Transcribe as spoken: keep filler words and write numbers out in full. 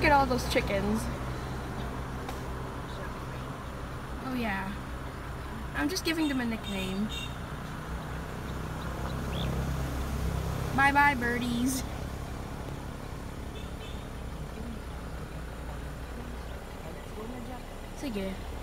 at all those chickens. Oh yeah. I'm just giving them a nickname. Bye bye birdies. Sige.